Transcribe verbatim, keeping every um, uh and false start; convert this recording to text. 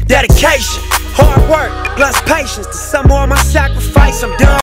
Dedication, hard work, plus patience. To some more of my sacrifice, I'm done.